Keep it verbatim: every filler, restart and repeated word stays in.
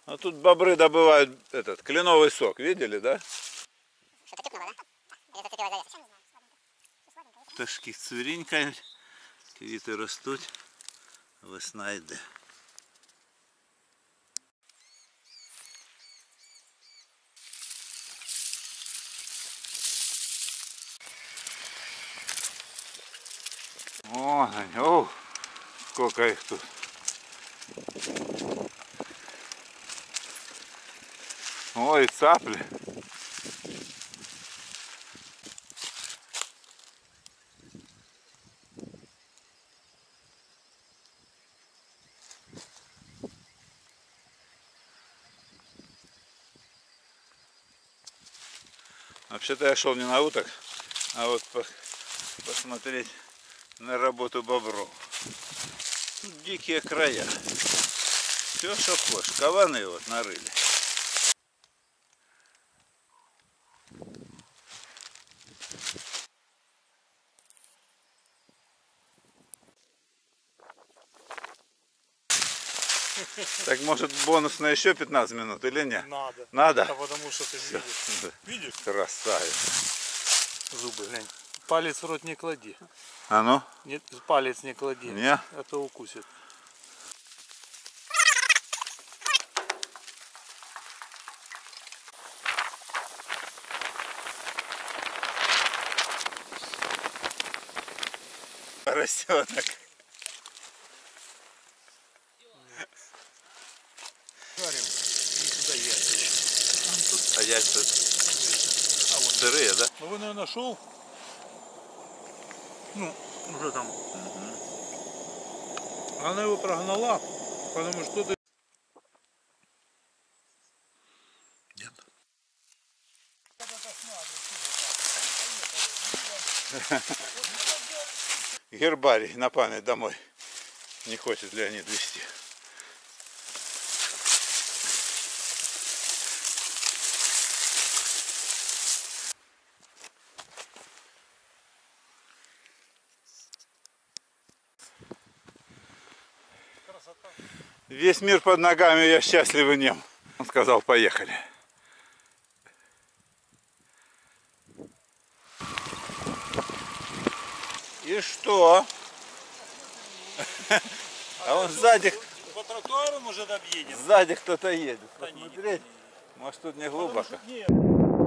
А тут бобры добывают этот кленовый сок, видели, да? Пташки цвірінькають, квіти ростуть, весна йде. О, о, сколько их тут. Ой, цапли. Вообще-то я шел не на уток, а вот по посмотреть на работу бобров. Тут дикие края. Все, что хочешь. Кабаны вот нарыли. Так может бонус на еще пятнадцать минут или нет? Надо. Надо? А потому что ты видишь. Видишь? Красавец. Зубы, глянь. Палец в рот не клади. А ну? Нет, палец не клади. Не? А то укусит. Поросенок. Жарим. И туда яйца. А яйца А вот сырые, да? ну вы, наверное, шел. Ну, уже там. Угу. Она его прогнала, потому что ты... Нет. Гербарий на память домой. Не хочет Леонид везти. Красота. Весь мир под ногами, я счастлив и нем. Он сказал, поехали. И что? А он сзади, По тротуару уже объедем. сзади кто-то едет. Да не, Посмотреть, может тут не глубоко. Нет.